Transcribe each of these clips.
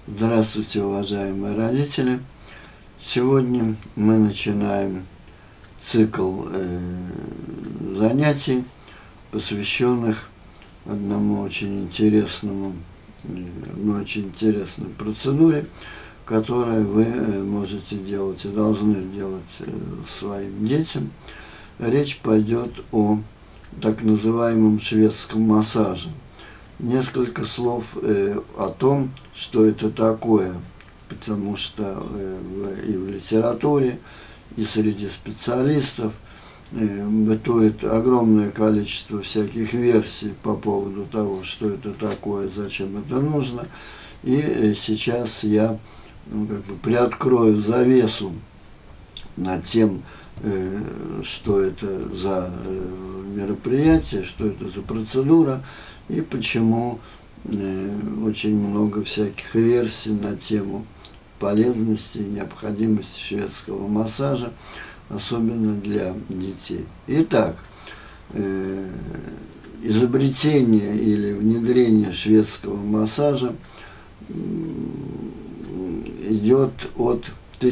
Здравствуйте, уважаемые родители! Сегодня мы начинаем цикл занятий, посвященных одной очень интересной процедуре, которую вы можете делать и должны делать своим детям. Речь пойдет о так называемом шведском массаже. Несколько слов о том, что это такое, потому что и в литературе, и среди специалистов бытует огромное количество всяких версий по поводу того, что это такое, зачем это нужно. И сейчас я приоткрою завесу над тем, что это за мероприятие, что это за процедура, и почему очень много всяких версий на тему полезности и необходимости шведского массажа, особенно для детей. Итак, изобретение или внедрение шведского массажа идет от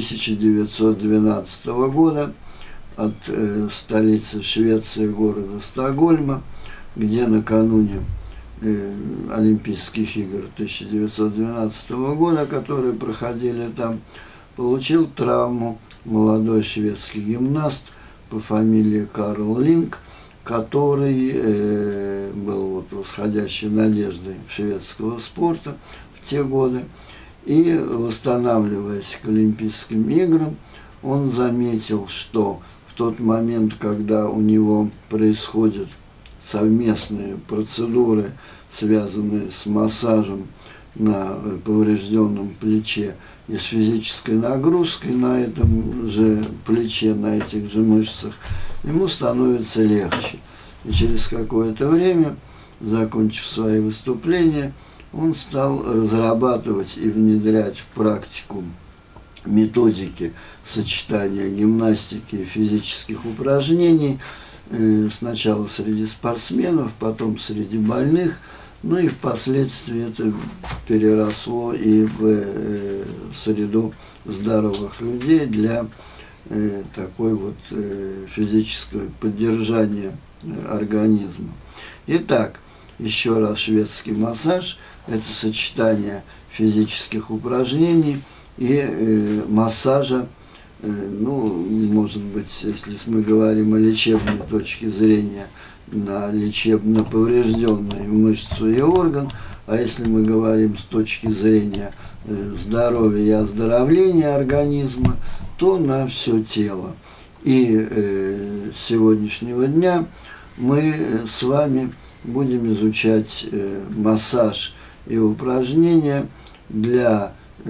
1912 года, от столицы Швеции, города Стокгольма, где накануне Олимпийских игр 1912 года, которые проходили там, получил травму молодой шведский гимнаст по фамилии Карл Линк, который был восходящей надеждой шведского спорта в те годы. И, восстанавливаясь к Олимпийским играм, он заметил, что в тот момент, когда у него происходят совместные процедуры, связанные с массажем на поврежденном плече и с физической нагрузкой на этом же плече, на этих же мышцах, ему становится легче. И через какое-то время, закончив свои выступления, он стал разрабатывать и внедрять в практику методики сочетания гимнастики и физических упражнений, сначала среди спортсменов, потом среди больных, ну и впоследствии это переросло и в среду здоровых людей для такой вот физического поддержания организма. Итак, еще раз, шведский массаж – это сочетание физических упражнений и массажа. Ну, может быть, если мы говорим о лечебной точке зрения, на лечебно поврежденную мышцу и орган, а если мы говорим с точки зрения здоровья и оздоровления организма, то на все тело. И с сегодняшнего дня мы с вами будем изучать массаж и упражнения для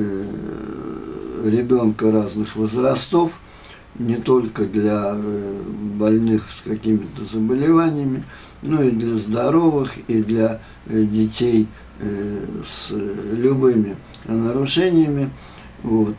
ребенка разных возрастов, не только для больных с какими-то заболеваниями, но и для здоровых, и для детей с любыми нарушениями. Вот.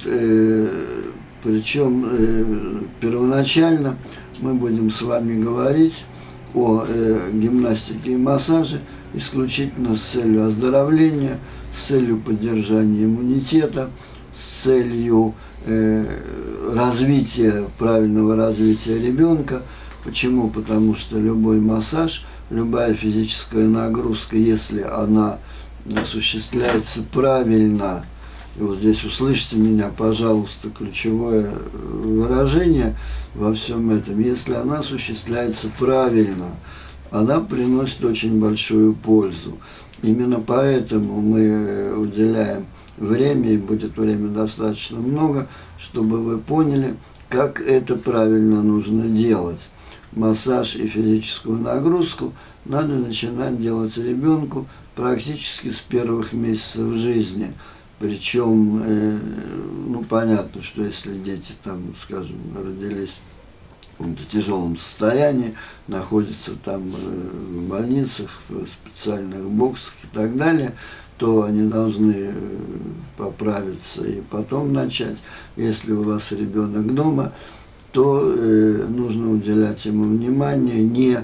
Причем первоначально мы будем с вами говорить о гимнастике и массаже исключительно с целью оздоровления, с целью поддержания иммунитета, с целью развития, правильного развития ребенка. Почему? Потому что любой массаж, любая физическая нагрузка, если она осуществляется правильно, и вот здесь услышьте меня, пожалуйста, ключевое выражение во всем этом, если она осуществляется правильно, она приносит очень большую пользу. Именно поэтому мы уделяем время, и будет время достаточно много, чтобы вы поняли, как это правильно нужно делать. Массаж и физическую нагрузку надо начинать делать ребенку практически с первых месяцев жизни. Причем, ну, понятно, что если дети там, скажем, родились в каком-то тяжелом состоянии, находятся там в больницах, в специальных боксах и так далее, то они должны поправиться и потом начать. Если у вас ребенок дома, то нужно уделять ему внимание, не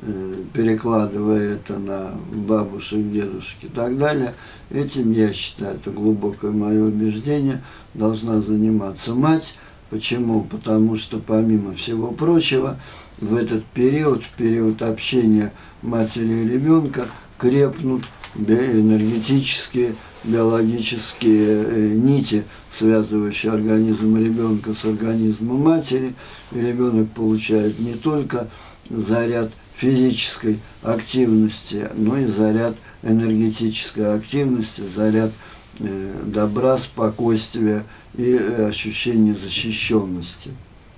перекладывая это на бабушек, дедушек и так далее. Этим, я считаю, это глубокое мое убеждение, должна заниматься мать. Почему? Потому что, помимо всего прочего, в этот период, в период общения матери и ребенка, крепнут энергетические, биологические нити, связывающие организм ребенка с организмом матери. И ребенок получает не только заряд физической активности, но и заряд энергетической активности, заряд добра, спокойствия и ощущение защищенности.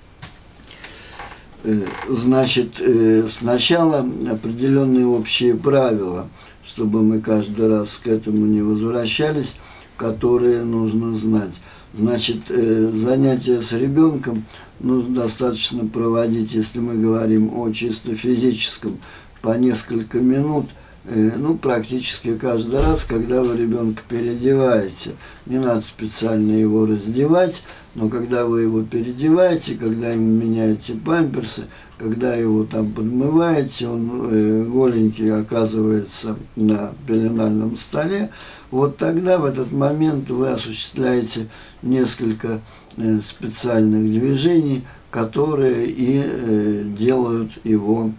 Значит, сначала определенные общие правила, чтобы мы каждый раз к этому не возвращались, которые нужно знать. Значит, занятия с ребенком нужно достаточно проводить, если мы говорим о чисто физическом, по несколько минут, ну, практически каждый раз, когда вы ребенка переодеваете. Не надо специально его раздевать, но когда вы его переодеваете, когда ему меняете памперсы, когда его там подмываете, он голенький оказывается на пеленальном столе, вот тогда в этот момент вы осуществляете несколько специальных движений, которые и делают его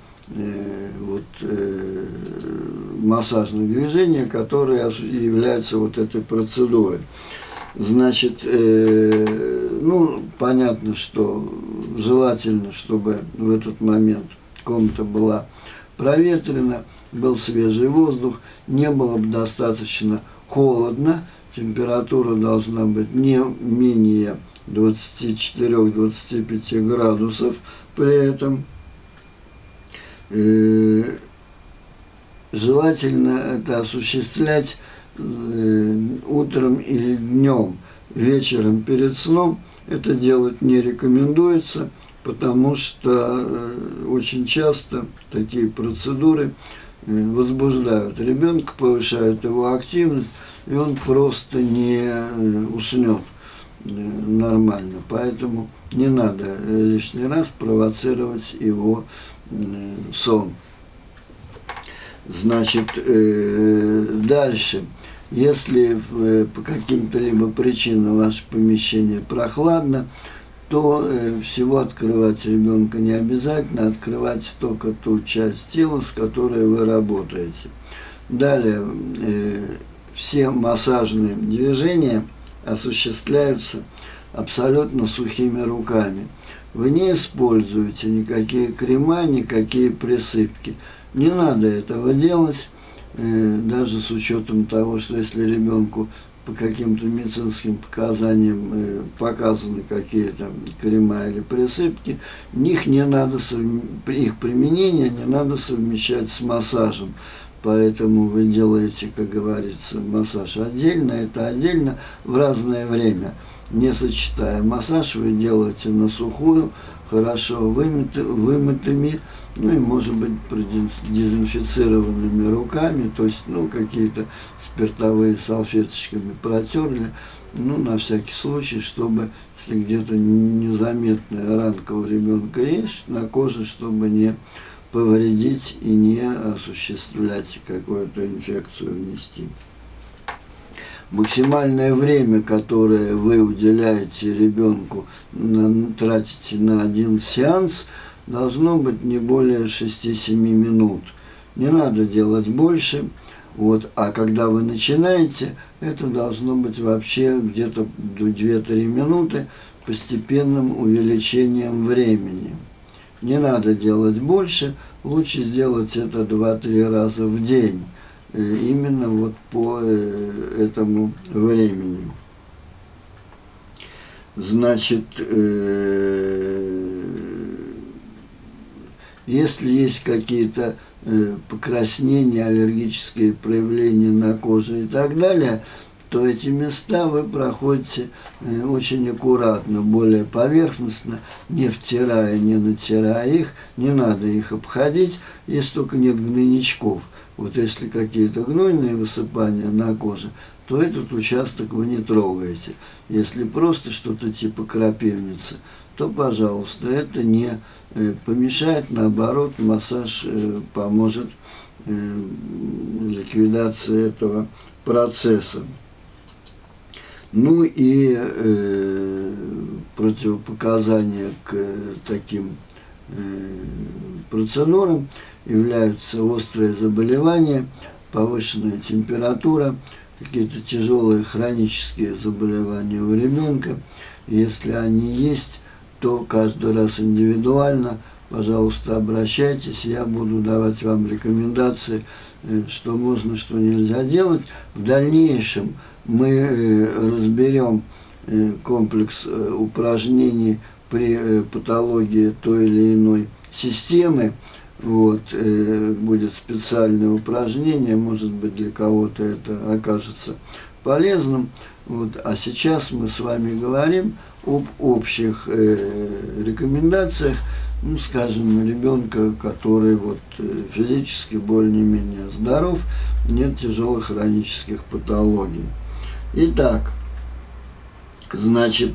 массажных движений, которые являются вот этой процедурой. Значит, ну, понятно, что желательно, чтобы в этот момент комната была проветрена, был свежий воздух, не было бы достаточно холодно, температура должна быть не менее 24-25 градусов при этом. Желательно это осуществлять утром или днем, вечером перед сном. Это делать не рекомендуется, потому что очень часто такие процедуры возбуждают ребенка, повышают его активность, и он просто не уснет нормально. Поэтому не надо лишний раз провоцировать его сон. Значит, дальше. Если по каким-то либо причинам ваше помещение прохладно, то всего открывать ребенка не обязательно, открывать только ту часть тела, с которой вы работаете. Далее, все массажные движения осуществляются абсолютно сухими руками. Вы не используете никакие крема, никакие присыпки. Не надо этого делать, даже с учетом того, что если ребенку по каким-то медицинским показаниям показаны какие-то крема или присыпки, их применение не надо совмещать с массажем. Поэтому вы делаете, как говорится, массаж отдельно, это отдельно, в разное время. Не сочетая массаж, вы делаете на сухую, хорошо вымытыми, ну и, может быть, дезинфицированными руками, то есть, ну, какие-то спиртовые салфеточками протерли, ну, на всякий случай, чтобы, если где-то незаметная ранка у ребенка есть на коже, чтобы не повредить и не осуществлять какую-то инфекцию внести. Максимальное время, которое вы уделяете ребенку, тратите на один сеанс, должно быть не более 6-7 минут. Не надо делать больше. Вот. А когда вы начинаете, это должно быть вообще где-то 2-3 минуты постепенным увеличением времени. Не надо делать больше, лучше сделать это 2-3 раза в день. Именно вот по этому времени. Значит, если есть какие-то покраснения, аллергические проявления на коже и так далее, то эти места вы проходите очень аккуратно, более поверхностно, не втирая, не натирая их, не надо их обходить, если только нет гнойничков. Вот если какие-то гнойные высыпания на коже, то этот участок вы не трогаете. Если просто что-то типа крапивницы, то, пожалуйста, это не помешает, наоборот, массаж поможет ликвидации этого процесса. Ну и противопоказания к таким процедурам являются острые заболевания, повышенная температура, какие-то тяжелые хронические заболевания у ребенка. Если они есть, то каждый раз индивидуально, пожалуйста, обращайтесь, я буду давать вам рекомендации, что можно, что нельзя делать. В дальнейшем мы разберем комплекс упражнений при патологии той или иной системы. Вот, будет специальное упражнение, может быть, для кого-то это окажется полезным. Вот, а сейчас мы с вами говорим об общих рекомендациях, ну, скажем, ребенка, который вот физически более-менее здоров, нет тяжелых хронических патологий. Итак, значит,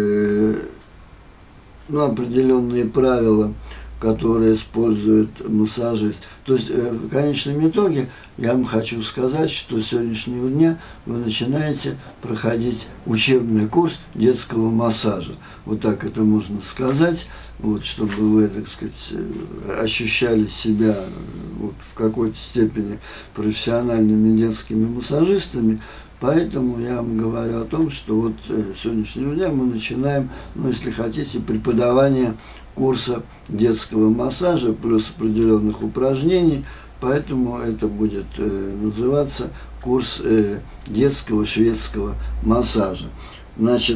ну, определенные правила, которые использует массажист. То есть, в конечном итоге, я вам хочу сказать, что с сегодняшнего дня вы начинаете проходить учебный курс детского массажа. Вот так это можно сказать, вот, чтобы вы, так сказать, ощущали себя вот, в какой-то степени профессиональными детскими массажистами. Поэтому я вам говорю о том, что вот с сегодняшнего дня мы начинаем, ну, если хотите, преподавание курса детского массажа плюс определенных упражнений, поэтому это будет называться курс детского шведского массажа. Значит,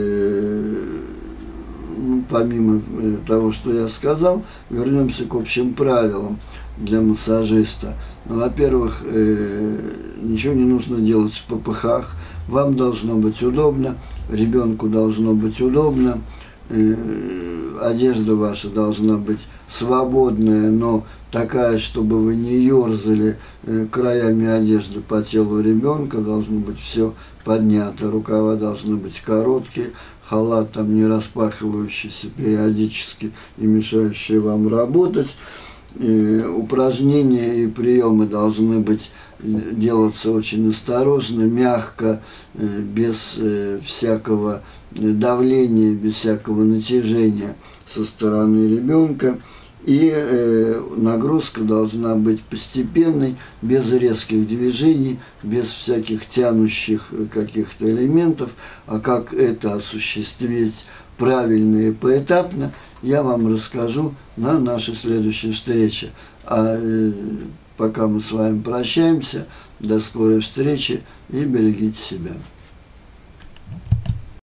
помимо того, что я сказал, вернемся к общим правилам для массажиста. Ну, во-первых, ничего не нужно делать в попыхах, вам должно быть удобно, ребенку должно быть удобно, одежда ваша должна быть свободная, но такая, чтобы вы не ерзали краями одежды по телу ребенка, должно быть все поднято, рукава должны быть короткие, халат там не распахивающийся периодически и мешающий вам работать. Упражнения и приемы должны быть делаться очень осторожно, мягко, без всякого давления, без всякого натяжения со стороны ребенка. И нагрузка должна быть постепенной, без резких движений, без всяких тянущих каких-то элементов. А как это осуществить правильно и поэтапно, я вам расскажу на нашей следующей встрече. А пока мы с вами прощаемся, до скорой встречи и берегите себя.